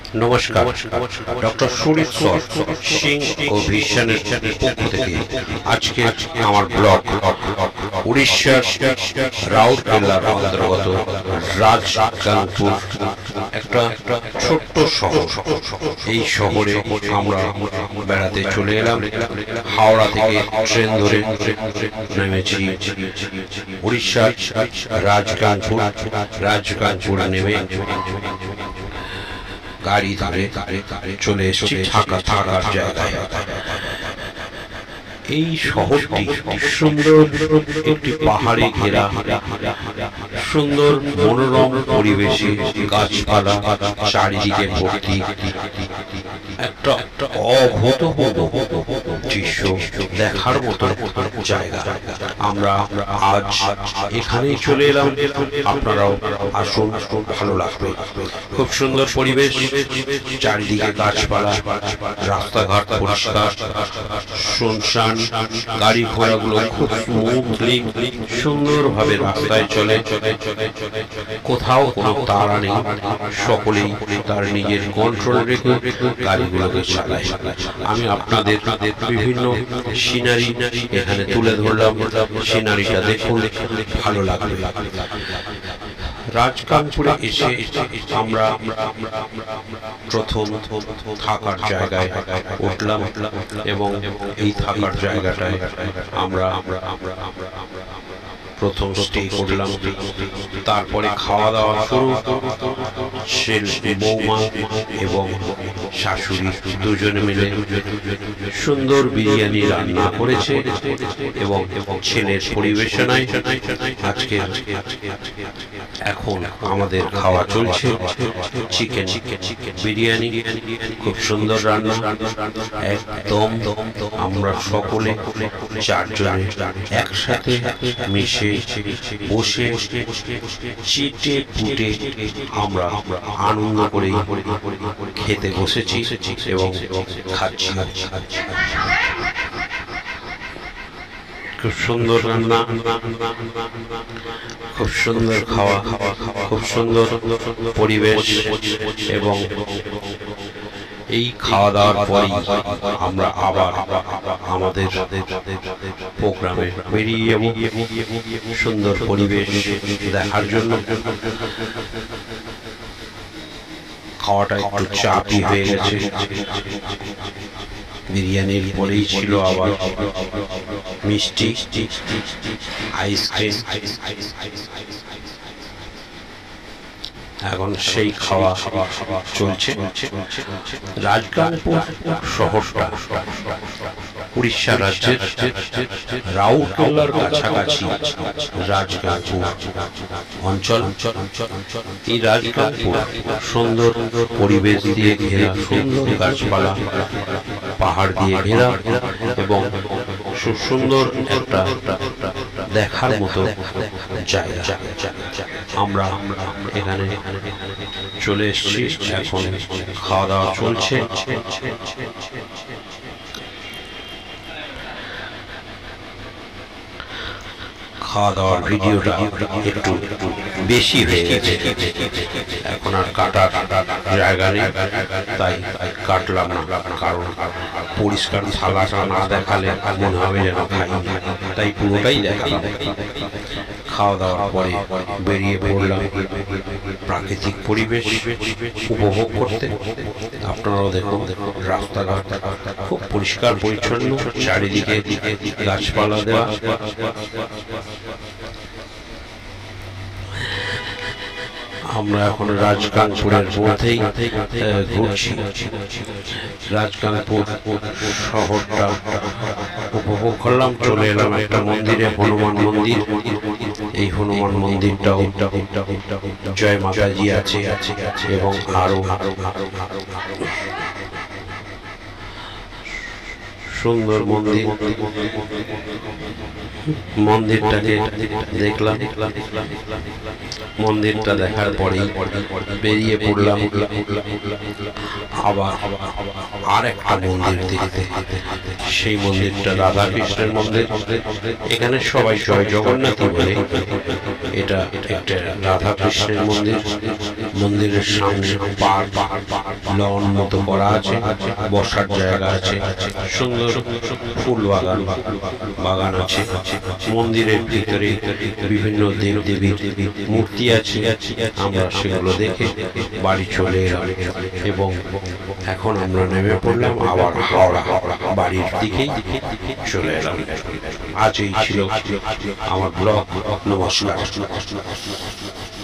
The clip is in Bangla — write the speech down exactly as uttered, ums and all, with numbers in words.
নমস্কার, ডক্টর সুরেশ্বর সিং ও ভিশনের পক্ষ থেকে আজকে আমার ব্লগ উড়িষ্যার রাউরকেল্লার অন্তর্গত রাজগাংপুর, একটা ছোট্ট শহর। এই শহরে আমরা বেড়াতে চলে এলাম। হাওড়া থেকে ট্রেন ধরে নেমেছি উড়িষ্যার রাজগাংপুর। রাজগাংপুর নেমে গাড়ি ধরে চলে এসেছি ঢাকা থাকার জায়গায়। এই শহরটি সুন্দর একটি পাহাড়ে ঘেরা, সুন্দর মনোরম পরিবেশে, গাছপালা চারিদিকে ভর্তি, একটা অভূতপূর্ব দৃশ্য দেখার মতো জায়গা। আমরা আজ এখানেই চলে এলাম, আপনারাও আসুন, ভালো লাগবে। খুব সুন্দর পরিবেশ, চারিদিকে গাছপালা, রাস্তাঘাট পরিষ্কার, শুনশান, গাড়ি ঘোড়াগুলো খুব স্মুথলি সুন্দর ভাবে রাস্তায় চলে, কোথাও কোনো তাড়া নেই, সকলেই তার নিজের কন্ট্রোল রেখে গাড়িগুলোকে চালায়। আমি আপনাদের বিভিন্ন সিনারি এখানে তুলে ধরলাম, সিনারিটা দেখুন, ভালো লাগবে। রাজগাংপুরে এসে আমরা প্রথম থাকার জায়গায় উঠলাম এবং এই থাকার জায়গাটায় আমরা প্রথম স্টে করলাম। তারপরে খাওয়া দাওয়া শুরু। বৌমা এবং শাশুড়ি দুজনে মিলে সুন্দর বিরিয়ানি রান্না করেছে এবং ছেলের পরিবেশনায় আজকে এখন আমাদের খাওয়া চলছে। চিকেন বিরিয়ানি, খুব সুন্দর রান্না, একদম আমরা সকলে চারজনে একসাথে মিশে বসে চিটে পুটে আমরা আনন্দ করে খেতে বসেছি এবং খাচ্ছি। খুব সুন্দর রান্না, খুব সুন্দর খাওয়া, খুব সুন্দর পরিবেশ এবং এই খাওয়া দাওয়ার পরই আমরা আবার আমাদের প্রোগ্রামে বেরিয়ে যাব সুন্দর পরিবেশ দেখার জন্য। খাওয়াটা একটু চাপই হয়ে গেছে, বিরিয়ানির পরেই ছিল আবার মিষ্টি, আইসক্রিম। এখন সেই খাওয়া চলছে। রাজগাংপুর শহরটা উড়িষ্যা রাজ্যের রাউরকেল্লার কাছাকাছি রাজগাংপুর অঞ্চল। এই রাজগাংপুর সুন্দর পরিবেশ দিয়ে ঘেরা, সুন্দর গাছপালা, পাহাড় দিয়ে ঘেরা এবং সুন্দর একটা দেখার মতো জায়গা। আমরা এখানে চলে এসেছি, এখন খাওয়া দাওয়া চলছে। খাওয়া দাওয়ার ভিডিওটা একটু বেশি হয়ে গেছে, এখন আর কাটার জায়গা নেই, তাই কাটলাম না। কারণ পরিষ্কার থালাটা না দেখালে মনে হবে যেন খাইনি, তাই পুরোটাই দেখালাম। খাওয়া দাওয়ার পরে বেরিয়ে পড়লাম প্রাকৃতিক পরিবেশ উপভোগ করতে। আপনারাও দেখুন, রাস্তাঘাট খুব পরিষ্কার পরিচ্ছন্ন, চারিদিকে গাছপালা দেওয়া। আমরা এখন রাজগাংপুরের মধ্যেই ঘুরছি। রাজগাংপুর শহরটা উপভোগ করলাম, চলে এলাম একটা মন্দিরে, হনুমান মন্দির। এই হনুমান মন্দিরটাও জয় মাতাজি আছে এবং আরো সুন্দর মন্দির। মন্দিরটাকে দেখলাম, মন্দিরটা দেখার পরেই বেরিয়ে পড়লাম আবার আর একটা মন্দির দেখতে। সেই মন্দিরটা রাধা কৃষ্ণের মন্দির। এখানে সবাই জয় জগন্নাথই বলে, এটা একটা রাধা কৃষ্ণের মন্দির। মন্দিরের সামনে পার্ক লন মতো করা আছে, বসার জায়গা আছে, সুন্দর ফুল বাগান বাগান আছে। মন্দিরের ভিতরে বিভিন্ন দেব দেবীর মূর্তি আছে। আমরা সেগুলো দেখে বাড়ি চলে এলাম এবং এখন আমরা নেমে পড়লাম আবার হাওড়া বাড়ির দিকেই চলে এলাম। আজ এই ছিল আমার ব্লগ। নমস্কার।